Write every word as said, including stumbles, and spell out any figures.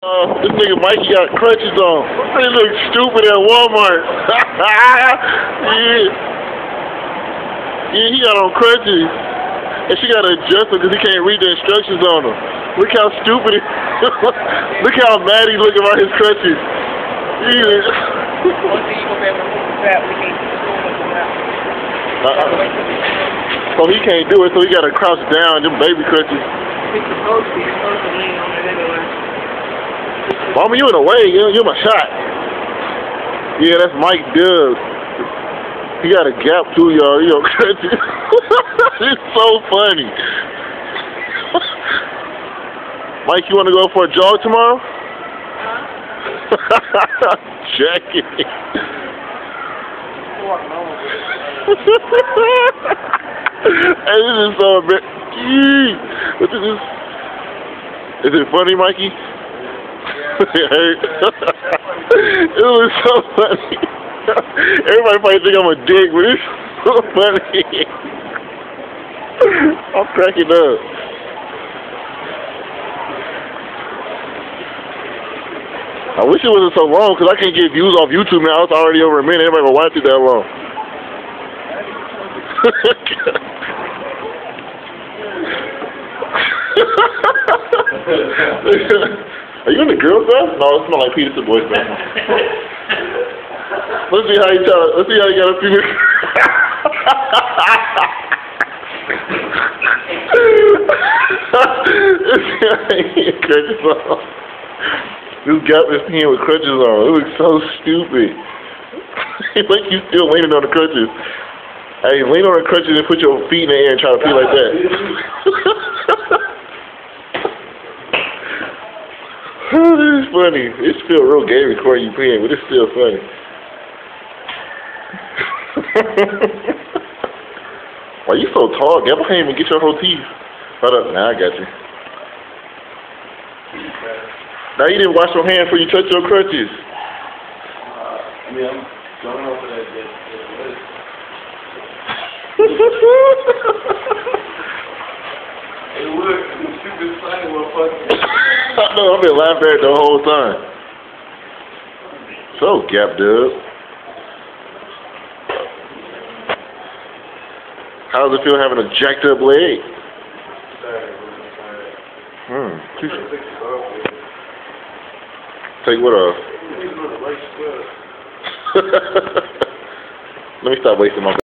Uh, this nigga Mikey got crutches on. He looks stupid at Walmart. yeah. yeah, he got on crutches. And she got to adjust him because he can't read the instructions on them. Look how stupid he Look how mad he looking about his crutches. Yeah. uh, so he can't do it, so he got to crouch down, them baby crutches. He's supposed to, he's supposed to lean on it anyway. Mama, you in the way. You, you're my shot. Yeah, that's Mike Dubs. He got a gap too, y'all. You know, it's so funny. Mike, you want to go for a jog tomorrow? Huh? Check it. Hey, this is so bad. What is this? Is it funny, Mikey? It was so funny. Everybody probably think I'm a dick, but it's so funny. I'm cracking up. I wish it wasn't so long, because I can't get views off YouTube now. It's already over a minute. Everybody gonna watch it that long. Are you in the girls' bath? No, it smells like Peter's boys' bath. Let's see how you tell it. Let's see how you got a few minutes. Crutches on. This gap is peeing with crutches on. It looks so stupid. It's like you still leaning on the crutches. Hey, lean on the crutches and put your feet in the air and try to pee like that. Oh, this is funny. It's still real gay recording you peeing, but it's still funny. Why you so tall, Gab? I can't even get your whole teeth. Hold up. Now I got you. Now you didn't wash your hands before you touch your crutches. Uh, yeah, I'm going over that yet. It would. It's stupid funny, motherfucker. I know, I've been laughing at it the whole time. So, Gap Dub. How does it feel having a jacked up leg? Hmm. Take what off? Let me stop wasting my